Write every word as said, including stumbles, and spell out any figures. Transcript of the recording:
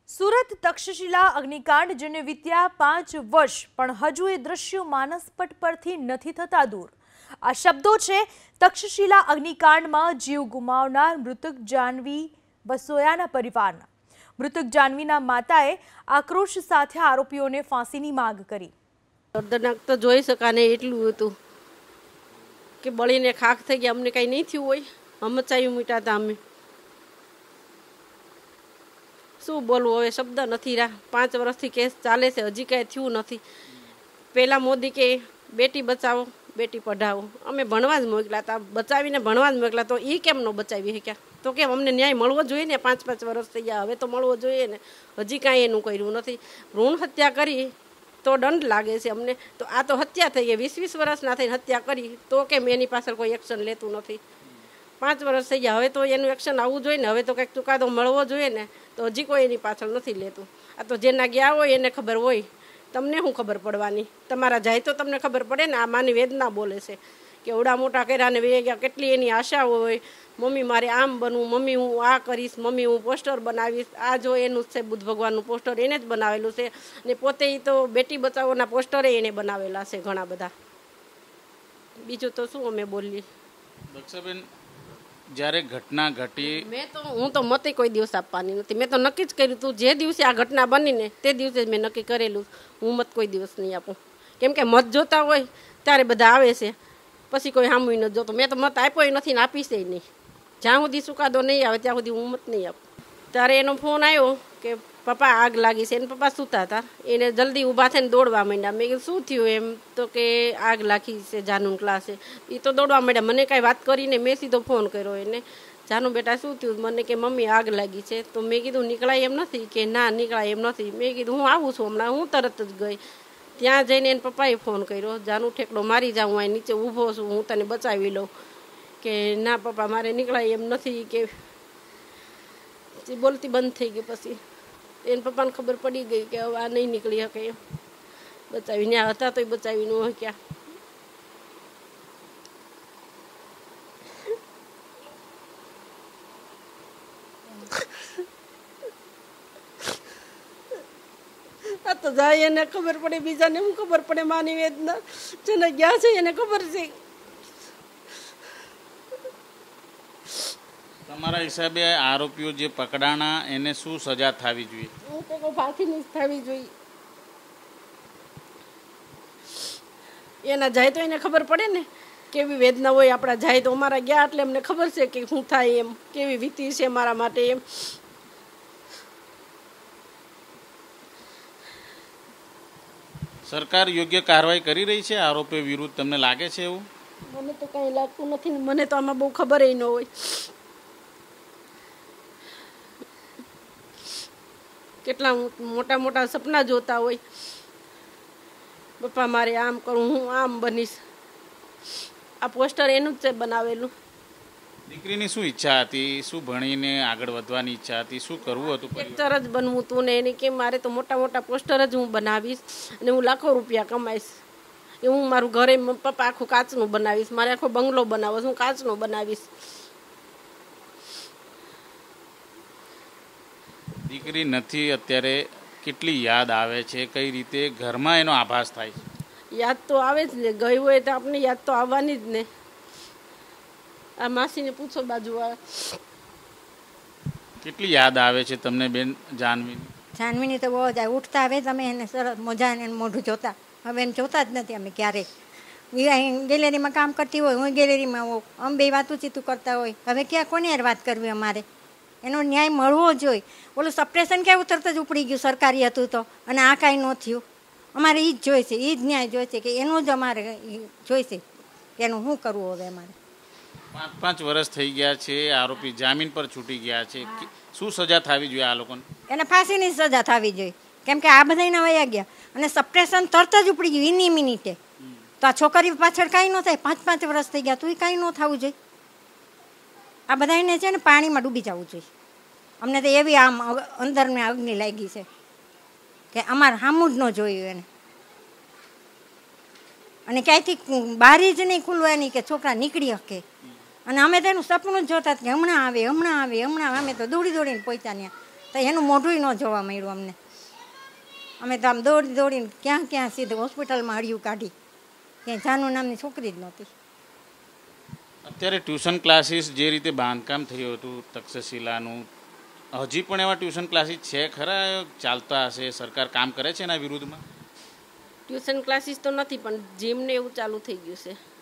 સુરત તક્ષશિલા અગ્નિકાંડ જેને વીત્યા પાંચ વર્ષ પણ હજુ એ દ્રશ્યો માનસપટ પરથી નથી થતા દૂર। આ શબ્દો છે તક્ષશિલા અગ્નિકાંડમાં જીવ ગુમાવનાર મૃતક જાનવી બસોયાના પરિવારના। મૃતક જાનવીના માતાએ આક્રોશ સાથે આરોપીઓને ફાંસીની માંગ કરી। દર્દનાક તો જોઈ શકાને એટલું હતું કે બળીને ખાખ થઈ ગયા। અમને કઈ નહીં થયું હોય, હમચાયું મીટા હતા અમે। શું બોલવું હવે, શબ્દ નથી રહ્યા। પાંચ વર્ષથી કેસ ચાલે છે, હજી કાંઈ થયું નથી। પહેલાં મોદી કે બેટી બચાવો બેટી પઢાવો, અમે ભણવા જ મોકલ્યા હતા, બચાવીને ભણવા જ મોકલ્યા, તો એ કેમ ન બચાવી શક્યા? તો કેમ અમને ન્યાય મળવો જોઈએ ને? પાંચ પાંચ વર્ષ થઈ ગયા, હવે તો મળવો જોઈએ ને। હજી કાંઈ એનું કર્યું નથી। ભ્રૂણ હત્યા કરી તો દંડ લાગે છે અમને, તો આ તો હત્યા થઈ ગઈ। વીસ વીસ વર્ષના થઈને હત્યા કરી તો કેમ એની પાછળ કોઈ એક્શન લેતું નથી? પાંચ વર્ષ થઈ ગયા, હવે તો એનું એક્શન આવવું જોઈએ ને, હવે તો કંઈક ચુકાદો મળવો જોઈએ ને, તો હજી કોઈ એની પાછળ નથી લેતું। આ તો જેના ગયા હોય એને ખબર હોય, તમને શું ખબર પડવાની? તમારા જાય તો તમને ખબર પડે ને। આ માની વેદના બોલે છે કે એવડા મોટા કર્યા ને વે ગયા, કેટલી એની આશા હોય, મમ્મી મારે આમ બનવું, મમ્મી હું આ કરીશ, મમ્મી હું પોસ્ટર બનાવીશ। આ જો એનું જ છે બુદ્ધ ભગવાનનું પોસ્ટર, એને જ બનાવેલું છે, ને પોતે એ તો બેટી બચાવોના પોસ્ટરે એને બનાવેલા છે ઘણા બધા। બીજું તો શું અમે બોલીએ? દક્ષાબેન, જ્યારે ઘટના ઘટી, મેં તો હું તો મતે કોઈ દિવસ આપવાની નથી। મેં તો નક્કી જ કર્યું હતું, જે દિવસે આ ઘટના બની ને તે દિવસે જ મેં નક્કી કરેલું, હું મત કોઈ દિવસ નહીં આપું। કેમ કે મત જોતા હોય ત્યારે બધા આવે છે, પછી કોઈ સામું નથી જોતો। મેં તો મત આપ્યો નથી ને આપીશ નહીં, જ્યાં સુધી ચુકાદો નહીં આવે ત્યાં સુધી હું મત નહીં આપું। ત્યારે એનો ફોન આવ્યો કે પપ્પા આગ લાગી છે, એને પપ્પા સૂતા હતા, એને જલ્દી ઊભા થઈને દોડવા માંડ્યા। મેં કીધું શું થયું? એમ તો કે આગ લાગી છે જાનું ક્લાસે। એ તો દોડવા માંડ્યા, મને કાંઈ વાત કરીને મેં સીધો ફોન કર્યો એને, જાનું બેટા શું થયું? મને કે મમ્મી આગ લાગી છે। તો મેં કીધું નીકળાય એમ નથી? કે ના નીકળાય એમ નથી। મેં કીધું હું આવું છું હમણાં, હું તરત જ ગઈ। ત્યાં જઈને એને પપ્પાએ ફોન કર્યો, જાનું ઠેકડો મારી જાઉં, હું અહીં નીચે ઊભો છું, હું તને બચાવી લઉં। કે ના પપ્પા મારે નીકળાય એમ નથી, કે બોલતી બંધ થઈ ગઈ। પછી એને પપ્પાને ખબર પડી ગઈ કે હવે આ નહીં નીકળી શકે એમ, બચાવી ત્યાં હતા તોય બચાવી ન શક્યા। આ તો જાય એને ખબર પડે, બીજાને શું ખબર પડે? માની વેદના જેને ગયા છે એને ખબર છે। તમારા હિસાબે આરોપીઓ જે પકડાણા એને શું સજા થવી જોઈએ? હું તો કહું ફાંસીની જ થવી જોઈએ। એના જાય તો એને ખબર પડે ને કેવી વેદના હોય આપણા જાય તો। અમારા ગયા એટલે અમને ખબર છે કે શું થાય એમ, કેવી વીતી છે મારા માટે એમ। સરકાર યોગ્ય કાર્યવાહી કરી રહી છે આરોપીઓ વિરુદ્ધ, તમને લાગે છે એવું? મને તો કંઈ લાગતું નથી ને, મને તો આમાં બહુ ખબર ન હોય। કેટલા મોટા મોટા સપના જોતા હોય, પપ્પા મારે આમ કરું, હું આમ બનીશ। આ પોસ્ટર એનું જ છે બનાવેલું। દીકરીની શું ઈચ્છા હતી? શું ભણીને આગળ વધવાની ઈચ્છા હતી? શું કરવું હતું? એક્ટર જ બનવું હતું ને એને કે મારે તો મોટા મોટા પોસ્ટર જ હું બનાવીશ અને હું લાખો રૂપિયા કમાઈશ। એ હું મારું ઘરે પપ્પા આખું કાચનું બનાવીશ, મારે આખો બંગલો બનાવો, હું કાચનો બનાવીશ। દીકરી નથી અત્યારે, કેટલી યાદ આવે છે? કઈ રીતે ઘરમાં એનો આભાસ થાય છે? યાદ તો આવે જ ને, ગઈ હોય તો આપણે યાદ તો આવવાની જ ને। આ માસીને પૂછો બાજુવાળા, કેટલી યાદ આવે છે તમને બેન જાનવીની? જાનવીની તો બહુ જ ઉઠતા આવે તમે એને સરસ મજાને મોઢું જોતા, હવે એને જોતા જ નથી અમે ક્યારેય। એ અહીં ગેલેરીમાં કામ કરતી હોય, હું ગેલેરીમાં હોઉં, અમે બે વાતું ચીતું કરતા હોય, હવે ક્યાં કોની યાર વાત કરવી? અમારે એનો ન્યાય મળવો જોઈએ। ઓલું સપ્રેશન ક્યાં તરત જ ઉપડી ગયું, સરકારી હતું તો, અને આ કાંઈ ન થયું। અમારે એ જ જોઈશે, એ જ ન્યાય જોઈશે, કે એનું જ અમારે જોઈશે, એનું શું કરવું હવે અમારે? પાંચ પાંચ વર્ષ થઈ ગયા છે, આરોપી જામીન પર છૂટી ગયા છે, શું સજા થવી જોઈએ આ લોકોને? એને ફાંસીની સજા થવી જોઈએ, કેમ કે આ બધાના વયા ગયા અને સપ્રેશન તરત જ ઉપડી ગયું એની મિનિટે। તો આ છોકરી પાછળ કાંઈ ન થાય, પાંચ પાંચ વર્ષ થઈ ગયા તો એ કાંઈ ન થવું જોઈએ। આ બધાને છે ને પાણીમાં ડૂબી જવું જોઈએ। અમને તો એવી આમ અંદરને અગ્નિ લાગી છે કે અમારે સામું જ ન જોયું એને, અને ક્યાંયથી બારી જ નહીં ખુલવાની કે છોકરા નીકળી શકે। અને અમે તેનું સપનું જ જોતા કે હમણાં આવે હમણાં આવે હમણાં, અમે તો દોડી દોડીને પહોંચ્યા ત્યાં। તો એનું મોઢું ન જોવા મળ્યું અમને. અમે તો આમ દોડી દોડીને ક્યાં ક્યાં સીધું હોસ્પિટલમાં હળિયું કાઢી, ક્યાંય જાનુ નામની છોકરી જ નહોતી. અત્યારે ટ્યુશન ક્લાસીસ જે રીતે બાંધકામ થયું હતું તક્ષશિલાનું, હજી પણ એવા ટ્યુશન ક્લાસીસ છે ખરા, ચાલતા હશે? સરકાર કામ કરે છે એના વિરુદ્ધમાં? ટ્યુશન ક્લાસીસ તો નથી, પણ જીમને એવું ચાલુ થઈ ગયું છે.